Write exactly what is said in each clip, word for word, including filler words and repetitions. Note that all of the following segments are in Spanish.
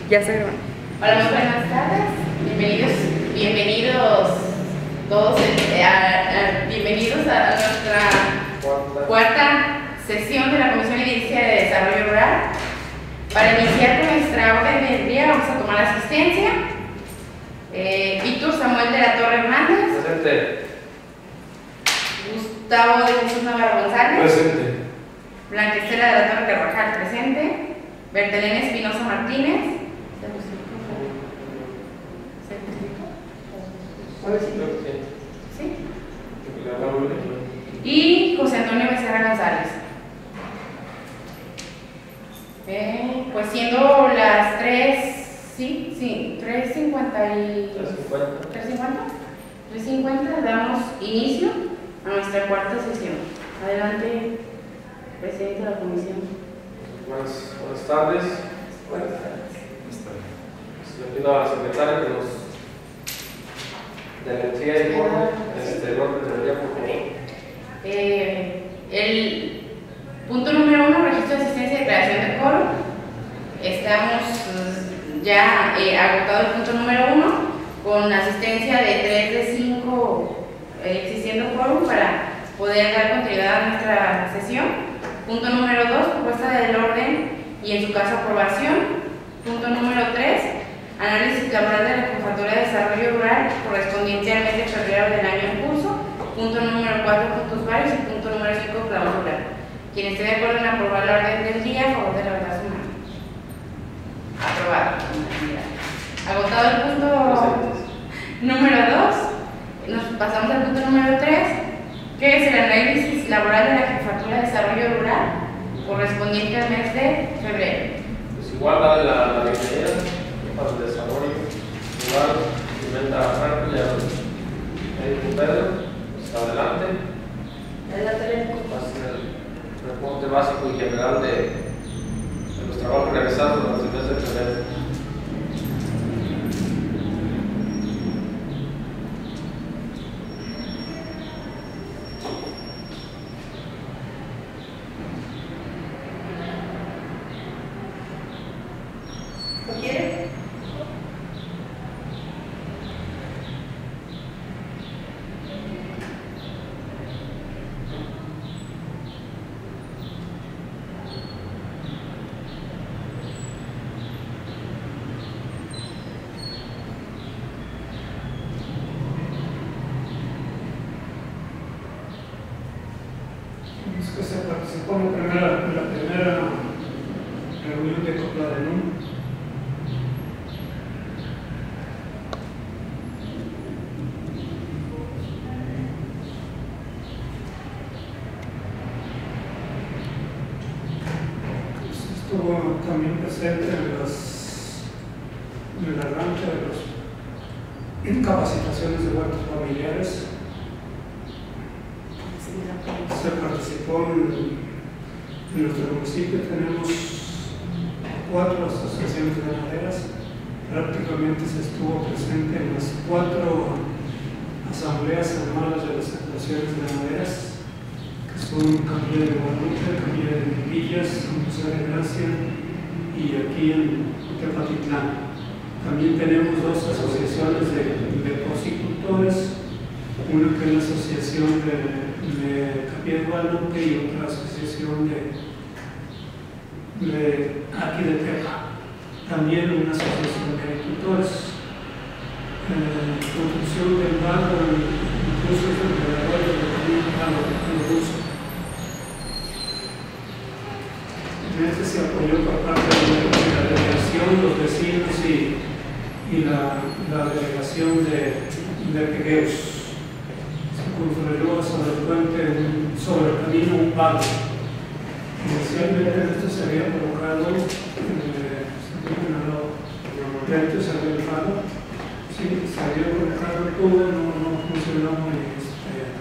Ya se grabó. Hola, muy buenas tardes. Bienvenidos, bienvenidos todos, eh, a, a, bienvenidos a nuestra cuarta. cuarta sesión de la Comisión Edilicia de Desarrollo Rural. Para iniciar con nuestra orden del día vamos a tomar asistencia. Eh, Víctor Samuel de la Torre Hernández. Presente. Gustavo de Jesús Navarro González. Presente. Blanca Estela de la Torre Carvajal, presente. Bertelena Espinosa Martínez. ¿Sí? Y José Antonio Becerra González. Eh, pues siendo las tres, sí, sí, tres cincuenta y... tres cincuenta. tres cincuenta damos inicio a nuestra cuarta sesión. Adelante, presidente de la comisión. Buenas, buenas tardes. Buenas tardes. Le pido a la secretaria que nos de energía y forma este, el orden del día, por favor. Eh, el punto número uno, registro de asistencia y declaración de quórum. Estamos uh, ya eh, agotado el punto número uno, con asistencia de tres de cinco eh, existiendo quórum para poder dar continuidad a nuestra sesión. Punto número dos, propuesta del orden y en su caso aprobación. Punto número tres, análisis laboral de la Jefatura de Desarrollo Rural correspondiente al mes de febrero del año en curso. Punto número cuatro, puntos varios, y punto número cinco, clausura. Quien esté de acuerdo en aprobar la orden del día, a favor de la verdad su mano. Aprobado. Agotado el punto número dos, nos pasamos al punto número tres, que es el análisis laboral de la Jefatura de Desarrollo Rural correspondiente al mes de febrero. Pues igual la de la, la bienvenida para el desarrollo rural, Pimenta Franco, ya el Pedro, pues adelante. Adelante. Hacer el reporte básico y general de, de los trabajos realizados durante el mes de febrero. ¿Lo quiere? Es que se participó en la primera, en la primera reunión de Copla de N U M. Estuvo también presente en, las, en el arranque de las capacitaciones de huertos familiares. Se participó en, en nuestro municipio, tenemos cuatro asociaciones ganaderas, prácticamente se estuvo presente en las cuatro asambleas anuales de las asociaciones ganaderas, que son Camilla de Guadalupe, Camilla de Villas, San José de Gracia y aquí en Tepatitlán. También tenemos dos asociaciones de, de porcicultores, una que es la asociación de de Capilla de Guadalupe y otra asociación de, de aquí de Tepa, también una asociación de agricultores. Eh, construcción del barco, incluso es el alrededor de también a lo ruso. En este se apoyó por parte de la delegación, los vecinos y, y la, la delegación de, de Pegueos. Construyó sobre el puente, sobre el camino, un palo. Inicialmente esto se había colocado, eh, dentro se había el palo, sí, se había colocado el tubo, no, no funcionó y este,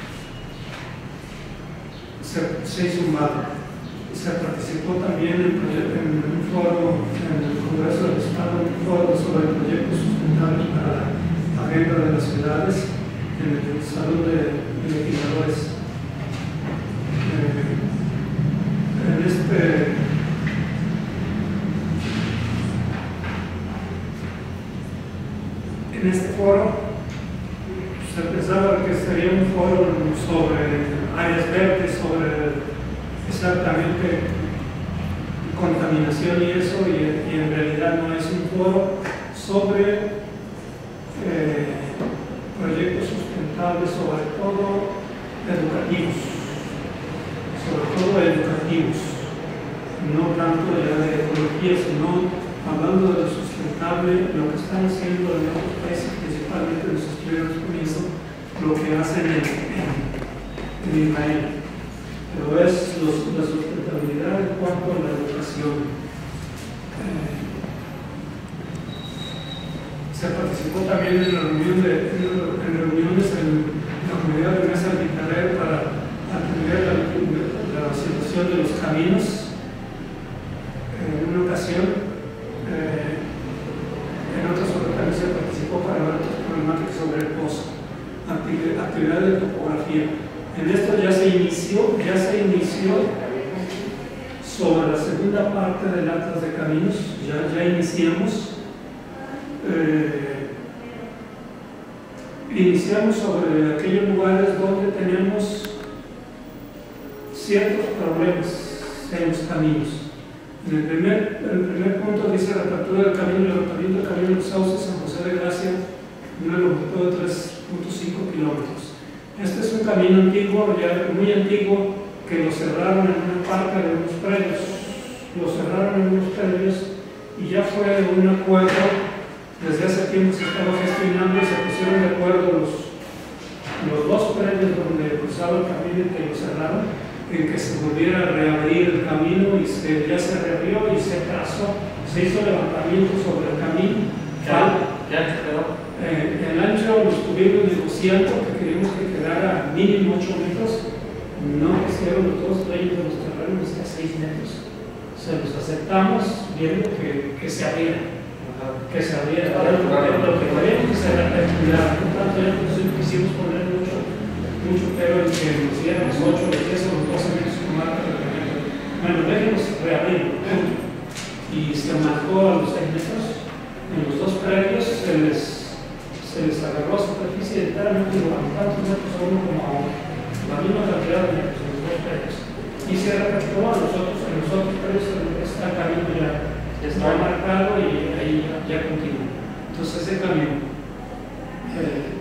se, se hizo un palo. Se participó también en, en un foro, en el Congreso del Estado, un foro sobre el proyecto sustentable para la agenda de las ciudades, en el Salón de Legisladores. Eh, en este en este foro se pensaba que sería un foro sobre áreas verdes, sobre exactamente contaminación y eso, y, y en realidad no es un foro sobre eh, proyectos sustentables, sobre todo educativos, sobre todo educativos, no tanto ya de ecología, sino hablando de lo sustentable, lo que están haciendo en otros países, principalmente los estudiantes con eso, lo que hacen en, en, en Israel. Pero es los, la sustentabilidad en cuanto a la educación. Eh, se participó también en, la reunión de, en reuniones en la comunidad de Mesa de Internet para atender la, la situación de los caminos. En una ocasión, Eh, en otras ocasiones se participó para ver otras problemáticas sobre el pozo, actividad de topografía. En esto ya se inició, ya se inició sobre la segunda parte del Atlas de Caminos, ya, ya iniciamos. Eh, iniciamos sobre aquellos lugares donde tenemos ciertos problemas en los caminos. En el primer, el primer punto dice la apertura del camino y el levantamiento del camino de los Sauces, San José de Gracia, una longitud de tres punto cinco kilómetros. Este es un camino antiguo, ya muy antiguo, que lo cerraron en una parte de unos predios. Lo cerraron en unos predios y ya fue un acuerdo. Desde hace tiempo se estaba gestionando y se pusieron de acuerdo los, los dos predios donde cruzaba el camino y que lo cerraron, en que se volviera a reabrir el camino y se, ya se reabrió y se trazó, se hizo levantamiento sobre el camino. ¿Ya, ya quedó? Eh, el ancho lo estuvimos negociando, que queríamos que quedara mínimo ocho metros, no quisieron los dos dueños de los terrenos hasta seis metros. Se los aceptamos viendo que, que se abriera, que se abriera. Ahora, lo que queríamos que se reactivar, por tanto ya quisimos poner mucho mucho pero en que nos diéramos ocho, diez o doce metros con marca de reglamento. Bueno, déjenos reabrir. Y se marcó a los seis metros. En los dos predios se les, se les agarró superficie enteramente, tantos metros a uno como a uno. La misma cantidad de metros en los dos predios. Y se reactivó a los otros, en los otros predios está el camino ya está marcado y ahí ya, ya continúa. Entonces ese camino. Eh,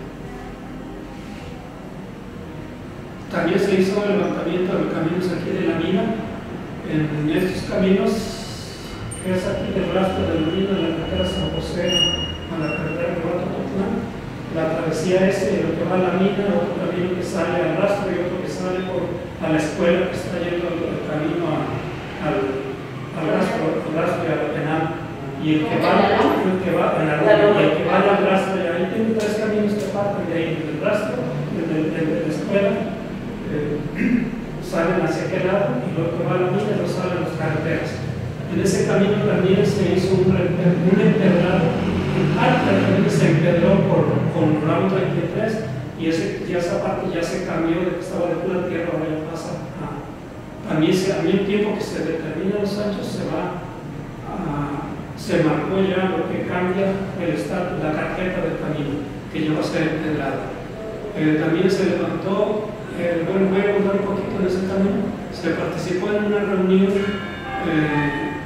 También se hizo el levantamiento de los caminos aquí de la mina. En estos caminos, que es aquí del rastro de la mina, de la carretera San José a la carretera de Guatatlán, la travesía es lo que va a la mina, otro camino que sale al rastro y otro que sale por, a la escuela que está yendo el, el camino a, al, al rastro, al rastro y al penal. Y el que va, el que va, en la, y el que va al rastro, y ahí tiene tres caminos que parten de ahí, del rastro, de la escuela. Eh, salen hacia aquel lado y luego que va a la mina y lo salen las carreteras. En ese camino también se hizo un, un empedrado, parte del camino se empedró por, con Ramo treinta y tres y ese, ya esa parte ya se cambió de que estaba de pura tierra, ahora ya pasa a, también se, a mí el tiempo que se determina los anchos se va a, se marcó ya lo que cambia el estado, la tarjeta del camino que ya va a ser empedrado. Eh, también se levantó. Eh, bueno, voy a contar un poquito de ese camino. Se participó en una reunión eh,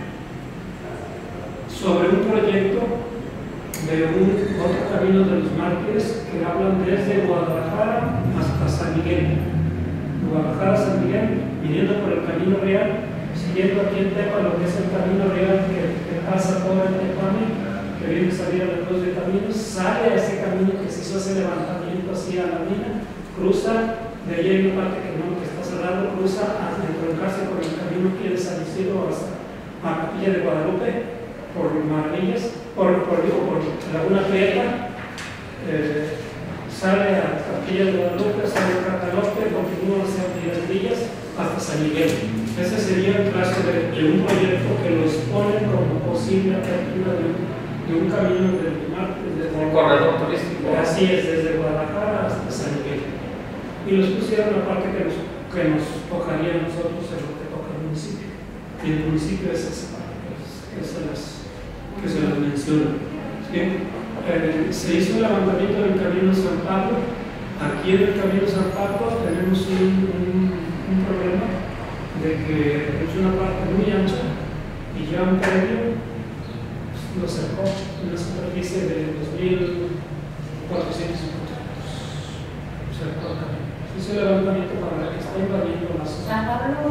sobre un proyecto de un otro camino de los mártires que hablan desde Guadalajara hasta San Miguel. Guadalajara a San Miguel, viniendo por el camino real, siguiendo aquí en Tepa lo que es el camino real que, que pasa todo el Tepame, que viene a salir a los dos de caminos, sale a ese camino que se hizo ese levantamiento hacia la mina, cruza. De ahí hay una parte que, no, que está cerrado, cruza hasta entroncarse por el camino que de San Isidro hasta la Capilla de Guadalupe, por Maravillas, por, por, digo, por Laguna Prieta, eh, sale a la Capilla de Guadalupe, sale a Catalope, continúa hacia Villas hasta San Miguel. Ese sería el caso de, de un proyecto que lo expone como posible apertura de, de un camino del mar. Un corredor turístico. Así es, desde Guadalajara hasta San Miguel. Y los pusieron la parte que nos, que nos tocaría a nosotros en lo que toca el municipio. Y el municipio es esa parte que se las, que se las menciona. ¿Sí? eh, se hizo el levantamiento del Camino San Pablo. Aquí en el Camino San Pablo tenemos un, un, un problema de que es una parte muy ancha y ya un predio lo cercó en una superficie de dos mil cuatrocientos cincuenta metros. Cercó el camino. Se hizo el levantamiento para ver que está invadiendo la zona. ¿San Pablo?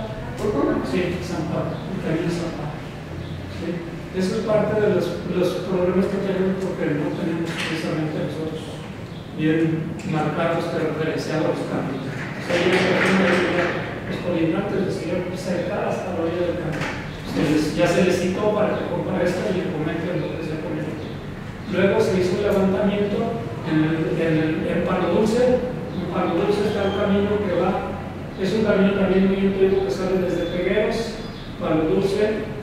Sí, San Pablo, el Camino San Pablo. ¿Sí? Eso es parte de los, los problemas que tenemos porque no tenemos precisamente nosotros bien marcados que referenciados los caminos. O sea, los colindantes les iban cerca hasta la orilla del camino. Se les, ya se les citó para que comparezcan y comenten lo que se comentó. Luego se hizo un levantamiento en, el, en, el, en Palo Dulce. En Palo Dulce está el camino que va, es un camino también muy antiguo que sale desde Pegueros, Palo Dulce,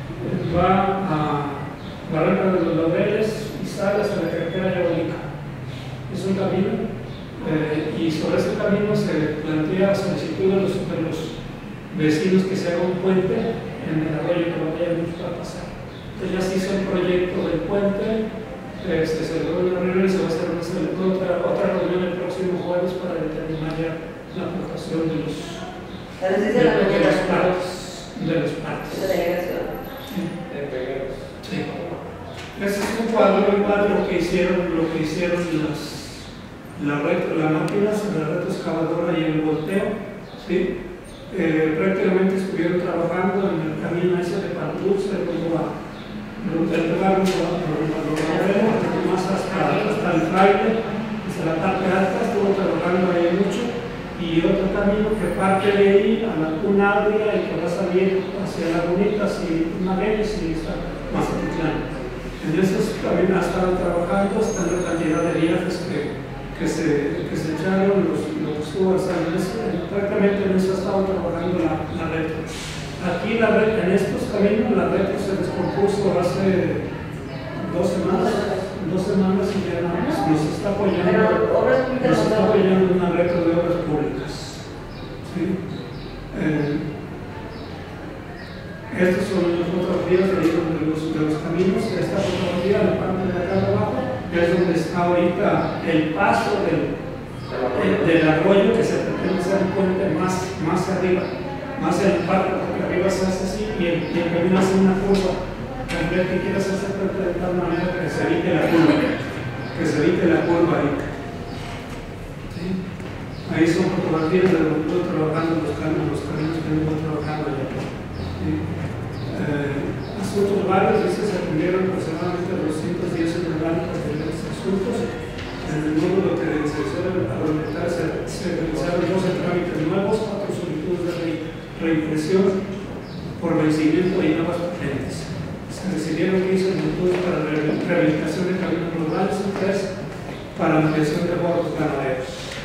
va a Barranca de los Laureles y sale hasta la carretera Yabolica. Es un camino eh, y sobre ese camino se plantea solicitud de los, de los vecinos que se haga un puente en el arroyo que vayamos a pasar. Entonces ya se hizo el proyecto del puente, eh, se celebró una reunión y se va a hacer una, otra, otra reunión el próximo jueves para determinar ya la aportación de los, a las diez de de, la de mañana. los partes. De los partes. La delegación. En Pegueros. Sí. Ese es un cuadro, un cuadro lo que hicieron, lo que hicieron las, la, reto, la máquina, la reto excavadora y el volteo, ¿sí? Eh, prácticamente estuvieron trabajando en el camino ese de Palo Dulce, rumbo a el lugar más hasta, hasta el fraile, hasta la parte alta, estuvo trabajando ahí mucho, y otro camino que parte de ahí a la Laguna Adria y que va a salir hacia Lagunitas y Magueyes y está Mazatlán. En esos también ha estado trabajando, está la cantidad de viajes que, que, se, que se echaron, los, los uvas, prácticamente en eso ha estado trabajando la, la red. Aquí la red, en estos caminos la red se descompuso hace dos semanas, dos semanas y ya nos, nos está apoyando, Pero obras públicas nos no está son. apoyando una red de obras públicas. ¿Sí? Eh, estos son las fotografías de, de, los, de los caminos. Esta fotografía, la parte de acá abajo, es donde está ahorita el paso del, del, del arroyo que se pretende hacer un puente más, más arriba, más en el parque, porque arriba se hace así y el, y el camino hace una curva. El que quiere hacerse de tal manera que se evite la curva, que se evite la curva ahí. ¿Sí? Ahí son fotografías de donde estoy trabajando los caminos, los caminos que estoy trabajando allá. ¿Sí? Eh, asuntos varios, dice, se atendieron aproximadamente doscientos diez orgánicos de los asuntos. En el módulo que se suele argumentar se, se realizaron doce trámites nuevos, cuatro solicitudes de re, reimpresión por vencimiento y nuevas patentes. Se recibieron quince solicitudes para la rehabilitación de caminos rurales y tres para la ampliación de bordos ganaderos.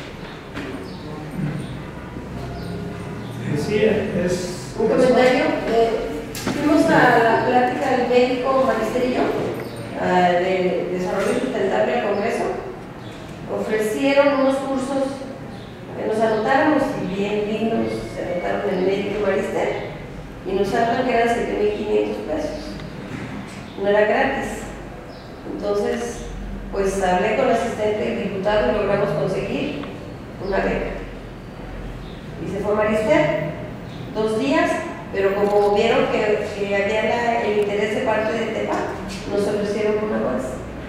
Eh, sí, es... Un comentario. Eh, fuimos a la plática del médico Magisterio uh, de Desarrollo Sustentable al Congreso. Ofrecieron unos cursos que nos anotáramos y bien lindos, se anotaron en el médico Magister y nos hablan que eran siete mil quinientos pesos. No era gratis. Entonces, pues hablé con el asistente del diputado y logramos conseguir una beca. Y se fue a Marister, dos días, pero como vieron que, que había la, el interés de parte de TEPA, nos ofrecieron una más.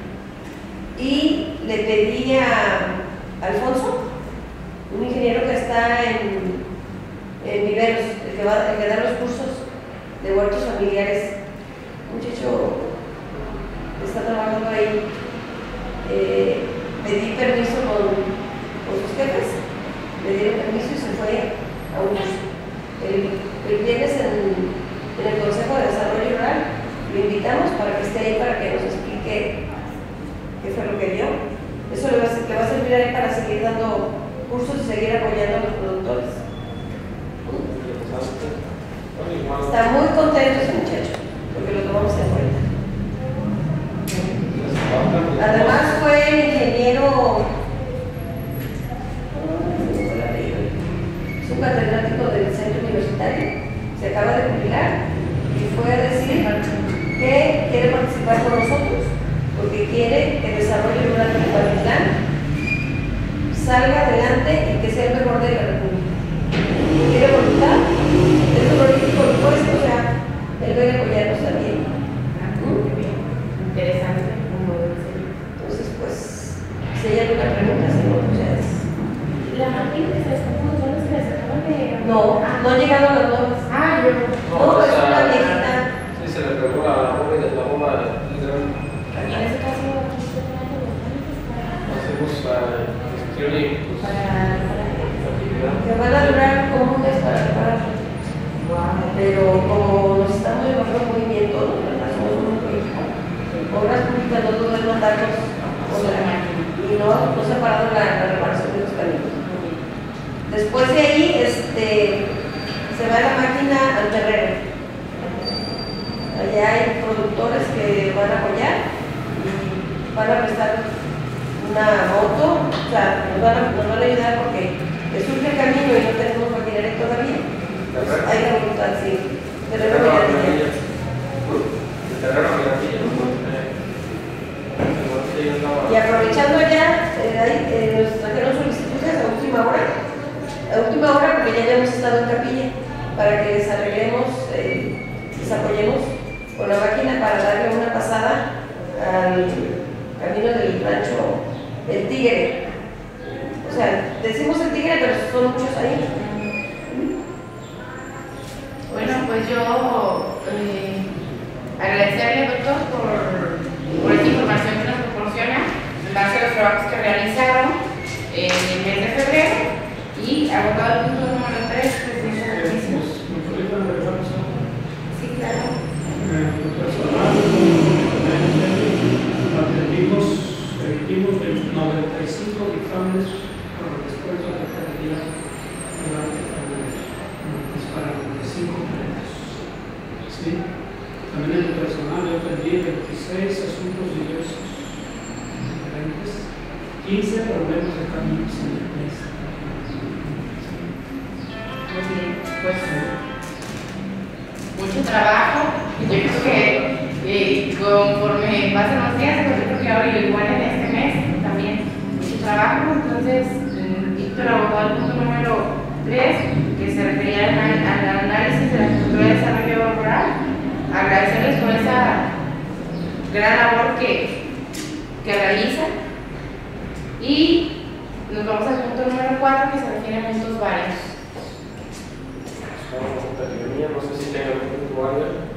Y le pedí a Alfonso, un ingeniero que está en, en Viveros, el que, va, el que da los cursos de huertos familiares, un muchacho que está trabajando ahí, eh, pedí permiso con, con sus jefes, le dieron permiso y se fue a un curso. El, el viernes en, en el Consejo de Desarrollo Rural lo invitamos para que esté ahí para que nos explique qué fue lo que vio. Eso le va, a, le va a servir a él para seguir dando cursos y seguir apoyando a los productores. Está muy contento ese muchacho, porque lo tomamos en cuenta. Además fue ingeniero, es un catedrático del centro universitario, se acaba de jubilar y fue a decir que quiere participar con nosotros, porque quiere que el desarrollo rural de Cuautitlán salga adelante y que sea el mejor de la República. ¿Tiene voluntad? Es un político impuesto, o sea, él debe apoyarnos también. Interesante. Entonces, pues, si hay alguna pregunta, si no, pues ya es. ¿La máquina que se descompuso son los que se acaban de...? No, no han llegado las nuevas. Ah, yo. No, es una viejita. Sí, se le pegó la bomba de la bomba de Y en ese caso, ¿qué se trata de los trámites para...? hacemos gestión y pues, Para... Que van a durar como un mes para reparar. Pero como nos estamos llevando en movimiento, ¿no? Somos un proyecto. Obras públicas no todo es mandarnos con la máquina. Y no, no se ha parado la, la reparación de los caminos. Después de ahí, este, se va la máquina al terreno. Allá hay productores que van a apoyar y van a prestar una moto, o sea, nos van a, nos van a ayudar porque surge el camino y no tenemos maquinaria todavía. Pues hay la voluntad, sí. Terreno Mirandilla. Y aprovechando ya, eh, ahí, eh, nos trajeron solicitudes a última hora, a última hora porque ya habíamos estado en capilla, para que les arreglemos, eh, les apoyemos con la máquina para darle una pasada al camino del rancho El Tigre. O sea, decimos El Tigre, pero son muchos ahí. Bueno, pues yo eh, agradecerle, doctor, por, por esta información que nos proporciona en base a los trabajos que realizaron en el mes de febrero y abogado el punto número tres, presidente de la comisión. Sí, claro. El personal, atendimos, emitimos noventa y cinco dictámenes con respecto a la calidad de la para noventa y cinco créditos. ¿Sí? También en el personal yo atendí veintiséis asuntos diversos diferentes, quince problemas de caminos en el país. Muy bien, pues mucho trabajo. Yo creo que eh, conforme pasan los días, pues yo creo que ahora igual en este mes también mucho trabajo. Entonces, Víctor, abogado al punto número tres, que se refería al, al análisis de la estructura de desarrollo rural, agradecerles por esa gran labor que, que realizan. Y nos vamos al punto número cuatro, que se refiere a puntos varios. No sé si tenga algún punto varios.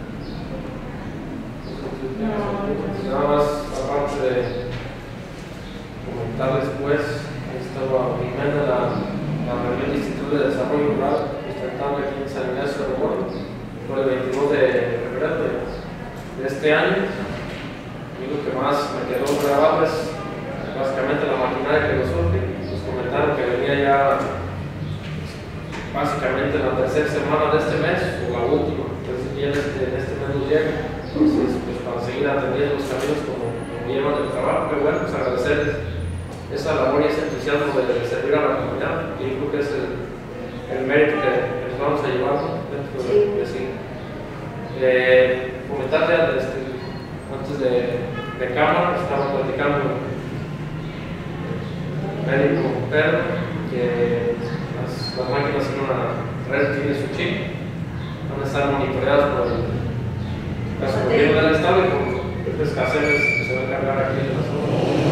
No. Nada más, aparte de comentar después, estaba primero la, la reunión del Instituto de Desarrollo Rural, sustentable aquí en San Ignacio de Remolino, por el veintidós de febrero de, de este año. Y lo que más me quedó grabado es básicamente la maquinaria que nos surge. Nos comentaron que venía ya básicamente en la tercera semana de este mes, o la última, entonces ya en este, en este mes nos llega. Entonces, pues para seguir atendiendo los caminos como, como llevan el trabajo, pero bueno, pues agradecerles esa labor y ese entusiasmo de, de servir a la comunidad. Y yo creo que es el, el mérito que, que nos vamos a llevar dentro de, de sí. Eh, comentarle este, antes de, de cámara, estaba platicando el médico Pedro que las, las máquinas en una red tiene su chip, van a estar monitoreadas por el caso gobierno del estado y por escaseres que se va a encargar aquí en la zona.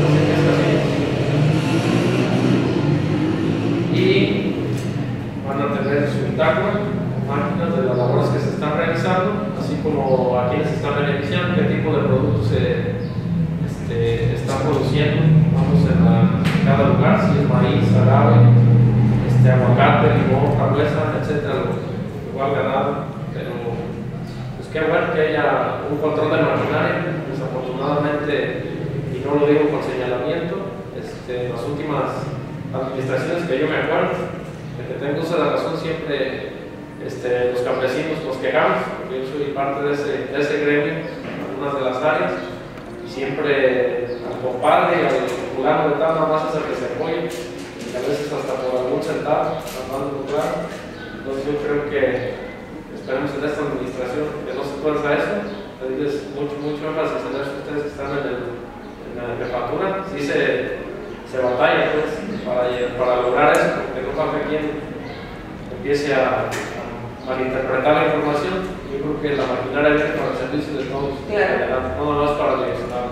Y van a tener su bitácora, máquinas de las labores que se están realizando, así como a quienes se están beneficiando, qué tipo de productos se este, están produciendo, vamos en, la, en cada lugar, si es maíz, agave, este, aguacate, limón, frambuesa, etcétera, igual ganado, pero pues qué bueno que haya un control de maquinaria. Desafortunadamente, y no lo digo con señalamiento, este, en las últimas administraciones que yo me acuerdo, de que tengo uso de la razón, siempre este, los campesinos nos quejamos, porque yo soy parte de ese, de ese gremio en algunas de las áreas, y siempre al compadre, al fulano de tal, nada más es el que se apoya, y a veces hasta por algún centavo, tratando de lograr. Entonces yo creo que esperemos en esta administración que no se tuerza eso, pedirles mucho, mucho énfasis en eso, ustedes que están en, el, en la jefatura, sí se, se batalla pues, para, para lograr eso, porque no falta quien empiece a, a malinterpretar la información. Yo creo que la maquinaria viene para el servicio de todos, claro. no nada más para direccionar.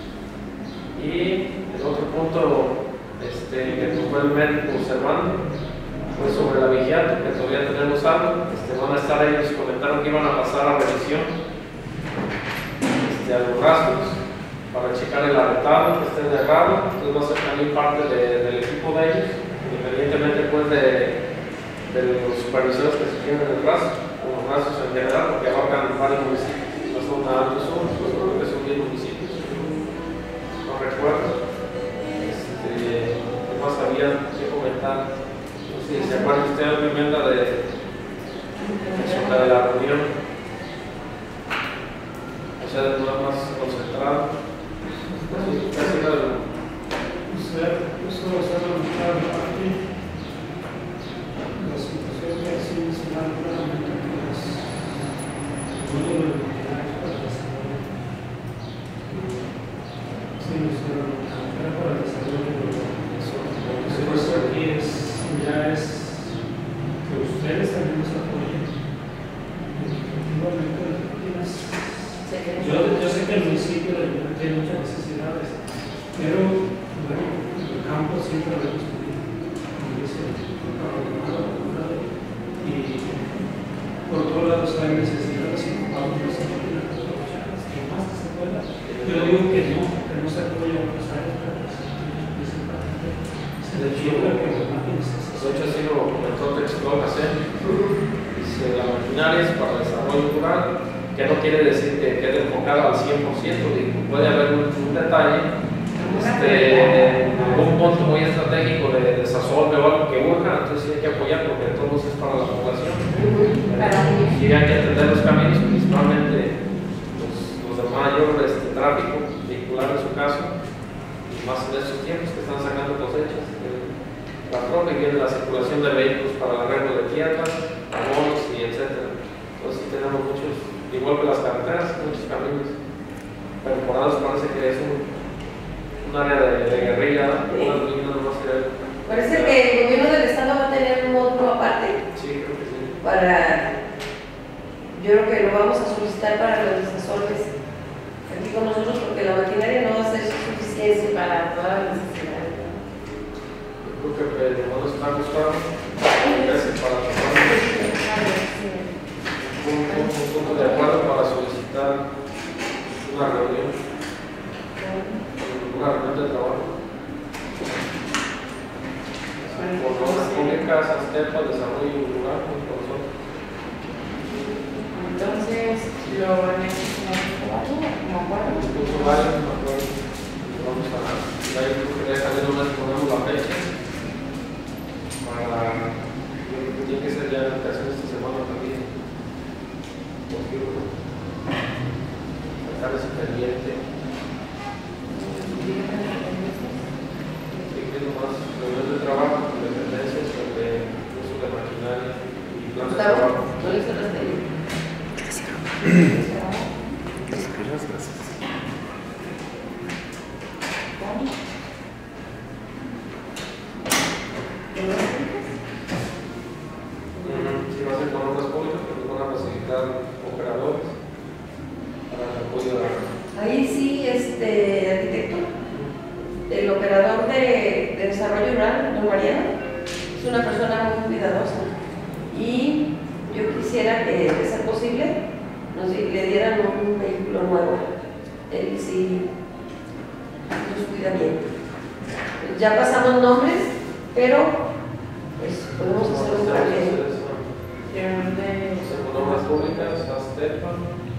Y el otro punto este, que tocó el médico observando fue sobre la vigilancia, que todavía tenemos algo. Este, van a estar ellos, comentaron que iban a pasar a revisión este, a los rastros para checar el arretado, que esté errado. Entonces va a ser también parte de, del equipo de ellos, independientemente pues, de, de los supervisores que se tienen en el rastro, o los rastros en general, porque abarcan varios municipios, no son nada más uno, pues creo que son diez municipios, no recuerdo. Este, ¿qué más había que comentar? Sí, ¿se acuerda usted de la enmienda de, sobre de la reunión? O sea, de nada más concentrado. Sí, casi nada. Usted puso a notar aquí la situación que ha sido mencionada claramente que es el número de maquinarias para el desarrollo. Sí, usted lo para el desarrollo de los eso aquí es ya es que ustedes también nos apoyen. Yo, yo sé que el municipio tiene muchas necesidades, pero bueno, el campo siempre lo hemos tenido, como dice y por todos lados hay necesidades y ocupamos las oportunidades que más que se pueda. Yo digo que no, que no se apoya a otras áreas, pero es importante. Se le lleva que las máquinas. De hecho, así lo comentó Textón hacer. Dice, la maquinaria es para el desarrollo rural, que no quiere decir que quede enfocada al cien por ciento. Puede haber un, un detalle, este, algún punto muy estratégico de desasolve o algo que urja, entonces sí hay que apoyar porque todos es para la población. Y hay que atender los caminos, principalmente los, los de mayor este, tráfico vehicular en su caso, y más en estos tiempos que están sacando cosechas. La troca y viene la circulación de vehículos para el arreglo de tierras, abonos y etcétera. Entonces tenemos muchos, igual que las carreteras, muchos caminos perforados. Parece que es un, un área de, de guerrilla, sí. Una línea no más que parece que el gobierno del estado va a tener un módulo aparte. Sí, creo que sí. Para, yo creo que lo vamos a solicitar para los desasolves aquí con nosotros, porque la maquinaria no va a ser suficiente para todas las necesidades. Creo que el no nos está gustando. Gracias para tomar un, un, un punto de acuerdo para solicitar una reunión, una reunión de trabajo. Por obras públicas, Aztepa, desarrollo rural, con nosotros. Entonces, lo necesitamos como acuerdo. Discurso varios, me acuerdo. Vamos a ver. Ahí creo que ya también nos ponemos la fecha. Para, yo creo que tiene que ser ya en ocasión esta semana también, porque sacar ese pendiente y que nomás reunión de trabajo con dependencias sobre el uso de maquinaria y plan de trabajo. ¿No le hizo las de ahí? Muchas gracias. Si va a ser con obras públicas, pues nos van a facilitar operadores para el apoyo de la... Ahí sí, este arquitecto, el operador de, de desarrollo rural, don Mariano, es una persona muy cuidadosa y yo quisiera que, de ser posible, nos di- le dieran un vehículo nuevo. Él sí nos cuida bien. Ya pasamos nombres, pero pues podemos hacer un cambio. Con obras públicas, Aztepa.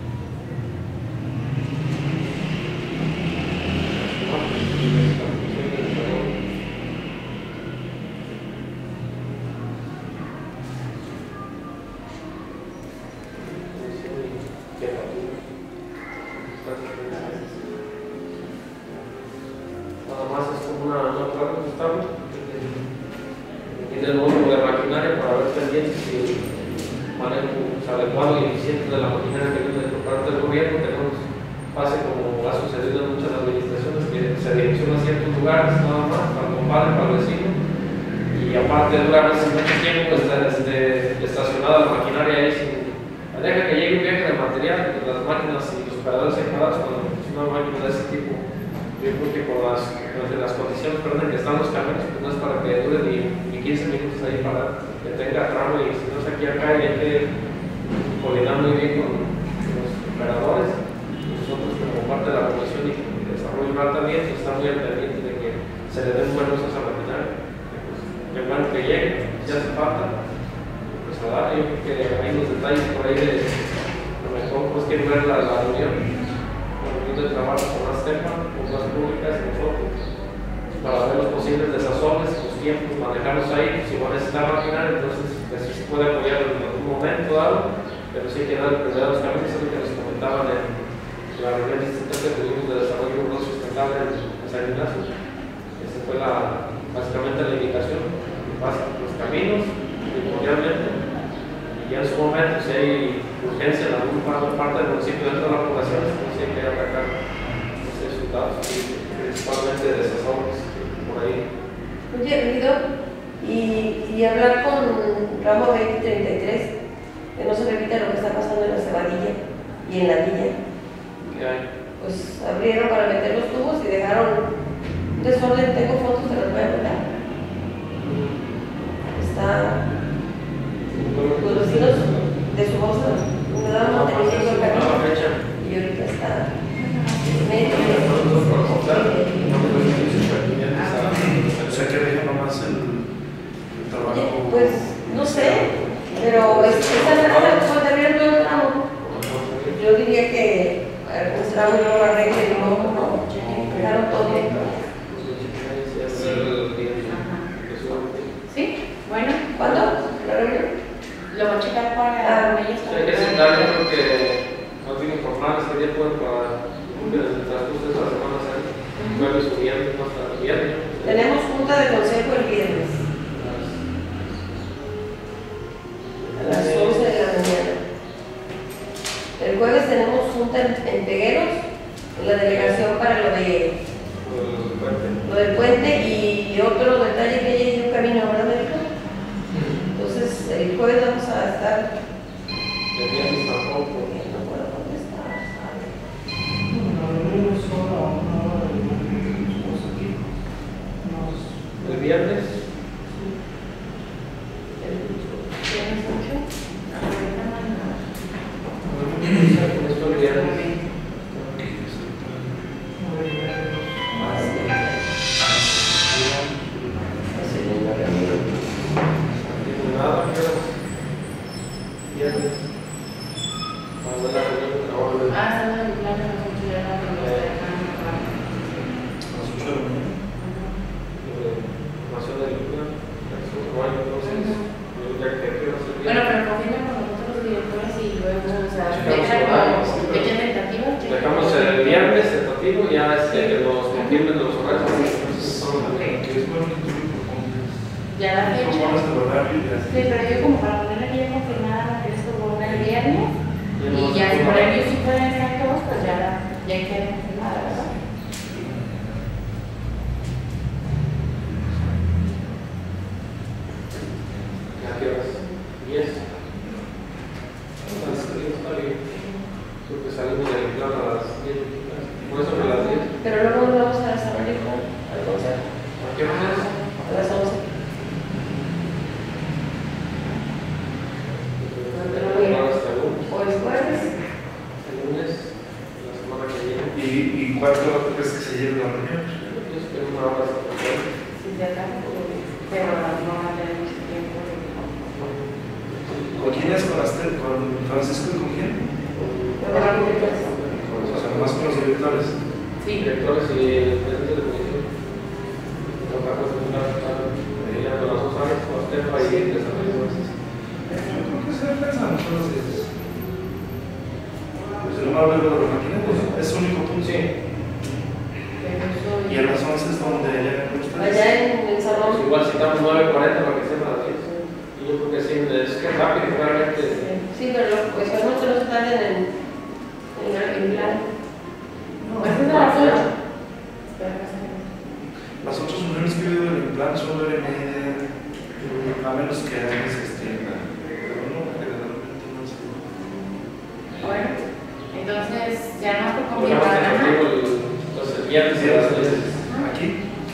Nada más es como una, una prueba que estamos. Tiene el módulo de maquinaria para ver pendientes y manejo adecuado y eficiente de la maquinaria que viene por parte del gobierno, que no nos pase como ha sucedido en muchas administraciones, que se lugares nada más, para el compadre, para el vecino. Y aparte dura mucho tiempo este, estacionada la maquinaria ahí sin. Deja que llegue un viaje de material, las máquinas y los operadores separados cuando es una máquina de ese tipo. Yo creo que por las, las condiciones perdón, que están los camiones, pues no es para que dure ni, ni quince minutos ahí para que tenga tramo y si no es aquí acá y hay que coordinar muy bien con los operadores. Nosotros como parte de la Comisión y de Desarrollo Rural también estamos muy al pendiente de que se le den buenos a esa maquinaria. Pues, que bueno que llegue, si hace falta. Pues a dar, yo creo que hay unos detalles por ahí de a lo mejor pues quiero ver la, la reunión, la reunión de trabajo con las TEPA, con las públicas y nosotros, para ver los posibles desazones, los tiempos, manejarlos ahí, si van a necesitar maquinaria, entonces pues, sí se puede apoyar en algún momento dado, pero sí hay que dar primero los caminos, es lo que nos comentaban en la reunión institucional que tuvimos de desarrollo urbano sustentable en San Ignacio. Esa fue la, básicamente la indicación, los caminos, primordialmente, y ya en su momento, si hay urgencia en alguna parte del municipio dentro de la población, entonces hay que atacar los resultados, principalmente de esas obras por ahí. Oye, Rido, y, y hablar con Ramo veinte treinta y tres, que no se repita lo que está pasando en la Cebadilla y en la Villa. ¿Qué hay? Pues abrieron para meter los tubos y dejaron un desorden. Tengo fotos, te las voy a mandar. Está. Los vecinos de su voz me daban mantenimiento al camino y ahorita está medio O sea que deja nomás el, el trabajo. pues no sé, pero están abierto el tramo. Yo diría que un tramo no lo arregle y no, no, dejaron todo bien. ¿Sí? Bueno. ¿Cuándo? ¿La reunión? Lo voy a checar para ellos. Hay que sentar, yo creo que no tienen informales que día pueden para que el transcurso de esta semana sea jueves o viernes, no hasta el viernes. Tenemos junta de consejo el viernes a las once de la mañana. El jueves tenemos junta en, en Pegueros, en la delegación para lo de lo del puente y otro detalle que hay un camino, ¿verdad, médico? Entonces, el jueves vamos a estar. El viernes tampoco. No puedo contestar. El viernes. ¿Tienes mucho? Esto el viernes. Nada, viernes. Vamos a la reunión de trabajo. Ah, estamos en el plan de la función. A las ocho de la mañana. Nación de Luna, entonces, ya que quiero hacer. Bueno, pero confirma con nosotros los directores y luego, o sea, Checamos deja horarios. como fecha tentativa. Dejamos el viernes tentativo, ya este, que nos confirmen los horarios. Ya la fecha. Propones el horario y ya. Sí, pero yo como para ponerla bien confirmada, la quieres proponer el viernes. Y ya si por ellos sí pueden estar todos, pues ya, ya queda confirmada, ¿verdad? ¿A qué horas? diez. Está bien. Porque salimos del plan a las diez. Por eso a las diez. Pero luego nos vamos a desarrollar con al consejo. ¿A qué horas? A las once. Hasta el lunes. O el jueves. El lunes, la semana que viene. ¿Y, y cuánto crees que se lleve la reunión? Yo espero una hora hasta el jueves. Sí, de acá, pero no va a tener mucho tiempo. ¿Con quién es? ¿Con, Astel, con Francisco y con quién? O sea, nomás con los directores. Sí. Directores y el presidente de comisión. Tratamos de estar mediando las dos áreas, con usted, país y desarrollo. Yo creo que se defensa todos los días. Pues el número de los maquineros es su único punto. Sí. Y a las once es donde ya ustedes. Allá en el salón. Pues igual citamos nueve cuarenta para que sean a las diez. Y yo creo que sí, es que es rápido, realmente. Sí, pero lo, pues no se nos están en el en el plan. No, es de las ocho. nosotros nos hemos escrito el plan solo era media, a menos que alguien se extienda. Pero no, generalmente no se. Bueno, entonces ya no por Porque vamos a confirmar. tener entonces el viernes y las leyes. Aquí.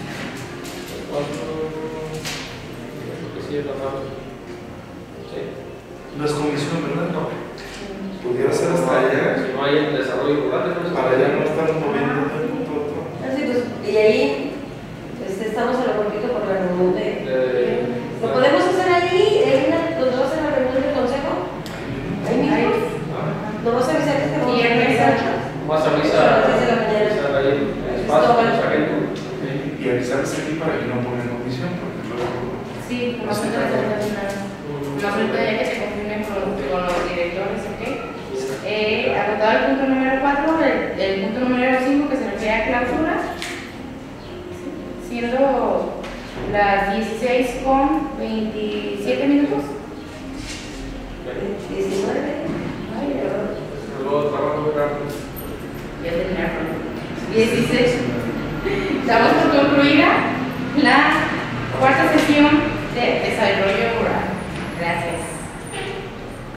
Sí, es la mano. Sí. No es comisión, ¿verdad? No. Pudiera ser hasta allá. Si no hay el desarrollo rural, entonces Para allá no están moviendo de un punto a otro. Así pues, y ahí este, estamos a lo cortito por la reunión de. Eh, ¿Lo podemos hacer ahí? ¿En una, donde va a ser la reunión del consejo? Ahí mismo. ¿No vas a avisar que estamos Y el mensaje. Más avisa A las diez de la mañana. avisar ahí el espacio, el sargento. Y avisarles aquí para que no pongan comisión, porque luego. Sí, más o menos. Más ahorita ya que se confirme con, con los directores, ¿ok? Eh, agotado el punto número cuatro, el, el punto número cinco que se refiere a clausura, siendo las dieciséis con veintisiete minutos. diecinueve. Ay, perdón. Luego trabajo muy rápido. Ya terminaron. dieciséis. Damos por concluida la cuarta sesión